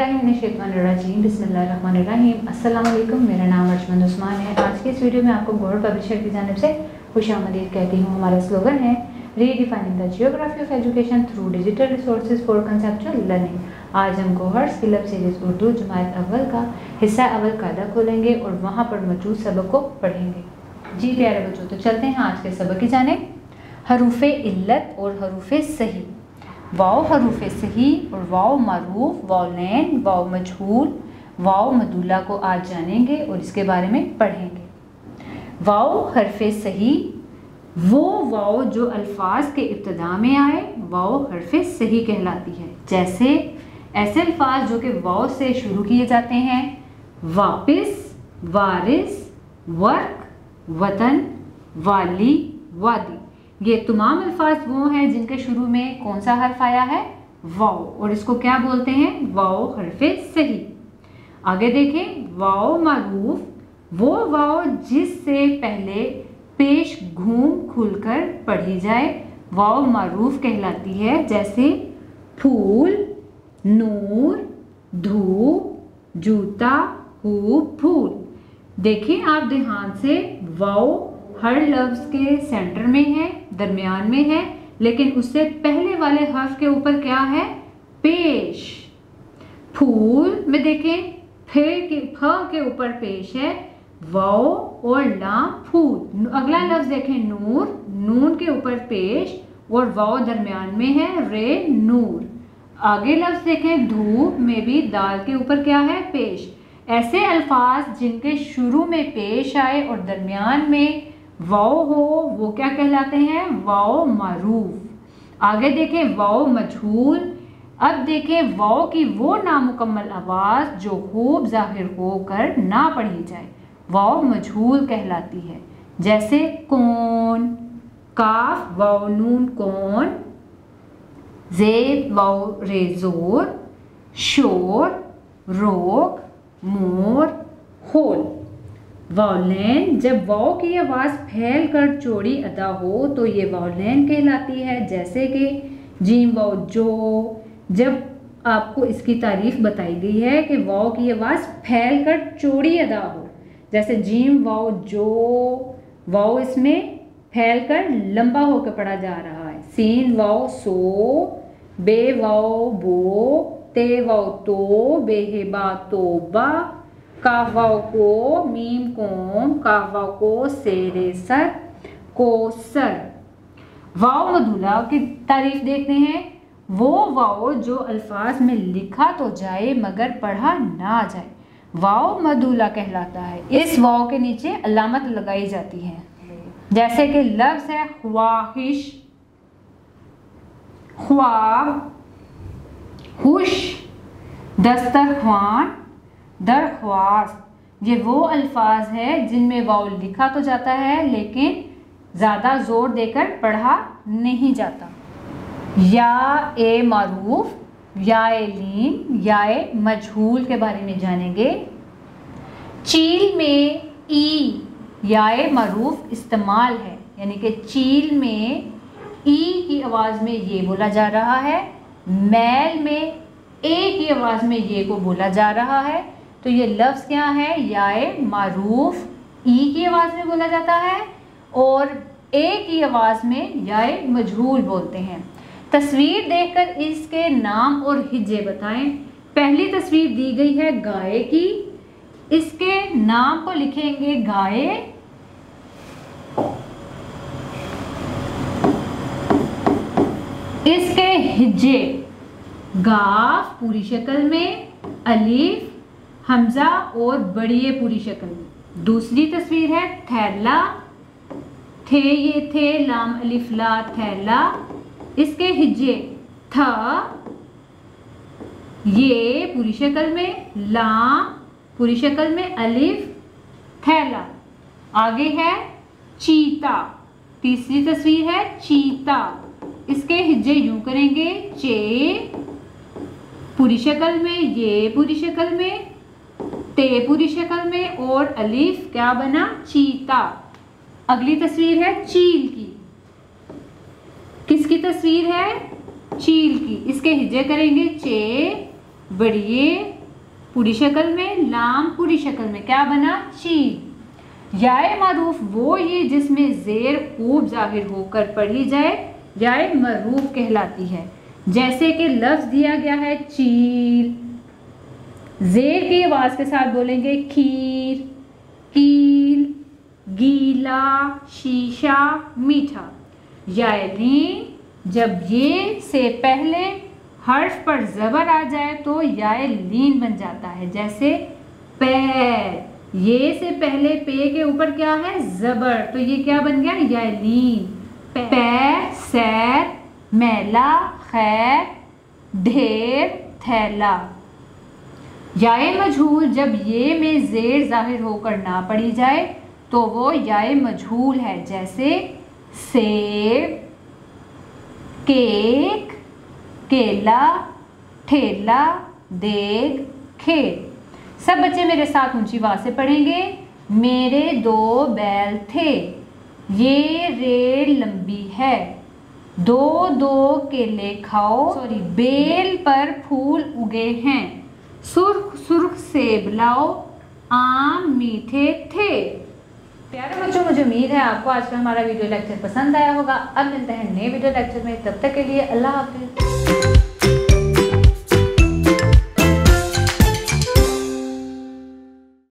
औज़ुबिल्लाहिमिनश्शैतानिर्रजीम बिस्मिल्लाहिर्रहमानिर्रहीम। अस्सलाम वालेकुम, मेरा नाम अर्जमंद उस्मान है। आज की इस वीडियो में आपको गौहर पब्लिशर की जानिब से खुशामदीद कहती हूँ। हमारा स्लोगन है redefining the geography of education through digital resources for conceptual learning. आज हम Gauhar skill up series Urdu जमात अव्वल का हिस्सा अव्वल कायदा खोलेंगे और वहाँ पर मौजूद सबक को पढ़ेंगे। जी प्यारे बच्चों, तो चलते हैं आज के सबक की जानिब। हरूफे इल्लत और हरूफे सही। वाव हरूफे सही और वाव मारूफ, वाव लैन, वाव मजहूल, वाव मदुल्ला को आज जानेंगे और इसके बारे में पढ़ेंगे। वाव हरफे सही वो वाव जो अल्फाज के इब्तिदा में आए, वाव हरफे सही कहलाती है। जैसे ऐसे अल्फाज जो कि वाव से शुरू किए जाते हैं: वापिस, वारिस, वर्क, वतन, वाली, वादी। ये तमाम अल्फाज वो हैं जिनके शुरू में कौन सा हर्फ आया है? वाव, और इसको क्या बोलते हैं? वाव हरफे सही। आगे देखें, वाव मारूफ वो वाव जिससे पहले पेश घूम खुलकर पढ़ी जाए, वाव मारूफ कहलाती है। जैसे फूल, नूर, धूप, जूता, खूब, फूल। देखिए आप ध्यान से, वाव हर लफ्ज के सेंटर में है, दरमियान में है, लेकिन उससे पहले वाले हर्फ के ऊपर क्या है? पेश। फूल में देखें, फ के ऊपर पेश है, वाव और लाम फूल। अगला लफ्ज देखें, नूर, नून के ऊपर पेश और वाव दरमियान में है, रे, नूर। आगे लफ्ज देखें, धूप में भी दाल के ऊपर क्या है? पेश। ऐसे अल्फाज जिनके शुरू में पेश आए और दरमियान में वाव हो, वो क्या कहलाते हैं? वाव मारूफ। आगे देखें, वाव मजहूल। अब देखें, वाव की वो नामुकम्मल आवाज जो खूब जाहिर होकर ना पढ़ी जाए, वाव मजहूल कहलाती है। जैसे कौन, काफ वाव नून कौन, जेब वाव रेजोर, शोर, रोक, मोर, होल। वावलैन, जब वाव की आवाज़ फैल कर चौड़ी अदा हो तो ये वावलैन कहलाती है। जैसे कि जीम वाव जो। जब आपको इसकी तारीफ बताई गई है कि वाव की आवाज़ फैल कर चौड़ी अदा हो, जैसे जीम वाव जो, वाव इसमें फैल कर लंबा होकर पढ़ा जा रहा है। सीन वाव सो, बे वाव बो, ते वाव तो, बेहेबा तोबा, काफ वाव को, मीम कोम, काफ वाव को, सेरे सर, को सर। वाव मदुला की तारीफ देखते हैं। वो वाव जो अल्फाज में लिखा तो जाए मगर पढ़ा ना जाए, वाव मदुला कहलाता है। इस वाव के नीचे अलामत लगाई जाती है। जैसे कि लफ्ज है ख्वाहिश, ख्वाब, खुश, दस्तरख्वान, दरख्वास्त। ये वो अल्फाज है जिनमें वाव लिखा तो जाता है लेकिन ज़्यादा ज़ोर देकर पढ़ा नहीं जाता। या ए मारूफ, या ए लीन, या ए मजहूल के बारे में जानेंगे। चील में ई या ए मारूफ इस्तेमाल है, यानी कि चील में ई की आवाज़ में ये बोला जा रहा है, मैल में ए की आवाज़ में ये को बोला जा रहा है। तो ये लफ्ज़ क्या है? याए मारूफ ई की आवाज़ में बोला जाता है और ए की आवाज़ में याए मजहूल बोलते हैं। तस्वीर देखकर इसके नाम और हिज्जे बताएं। पहली तस्वीर दी गई है गाय की, इसके नाम को लिखेंगे गाय, इसके हिज्जे गाफ पूरी शक्ल में, अलीफ, हमजा और बड़िए पूरी शक्ल में। दूसरी तस्वीर है थैला, थे ये थे, लाम अलिफ ला, थैला, इसके हिज्जे था, ये पूरी शक्ल में, लाम पूरी शक्ल में, अलिफ, थैला। आगे है चीता। तीसरी तस्वीर है चीता, इसके हिज्जे यूं करेंगे, चे पूरी शक्ल में, ये पूरी शक्ल में, ते पूरी शक्ल में और अलीफ क्या बना? चीता। अगली तस्वीर है चील की। किसकी तस्वीर है? चील की। इसके हिज्जे करेंगे चे, बड़िए, पूरी शक्ल में, लाम पूरी शक्ल में, क्या बना? चील। याए मरूफ वो ये जिसमें जेर खूब जाहिर होकर पढ़ी जाए, याए मरूफ कहलाती है। जैसे कि लफ्ज दिया गया है चील, जेर की आवाज के साथ बोलेंगे खीर, कील, गीला, शीशा, मीठा। याए लीन जब ये से पहले हर्फ पर जबर आ जाए तो याए लीन बन जाता है। जैसे पैर, ये से पहले पे के ऊपर क्या है? जबर, तो ये क्या बन गया? याए लीन। पैर, सैर, मैला, खैर, ढेर, थैला। याए मजहूल जब ये में जेर जाहिर होकर ना पढ़ी जाए तो वो याए मजहूल है। जैसे सेब, केक, केला, ठेला, देग, खेत। सब बच्चे मेरे साथ ऊंची आवाज से पढ़ेंगे। मेरे 2 बैल थे, ये रेल लंबी है, 2 केले खाओ, बेल पर फूल उगे हैं, सुर्ख सुर्ख सेब लाओ, आम मीठे थे। प्यारे बच्चों, मुझे उम्मीद है आपको आज का हमारा वीडियो लेक्चर पसंद आया होगा। अब मिलते हैं नए वीडियो लेक्चर में, तब तक के लिए अल्लाह हाफिज।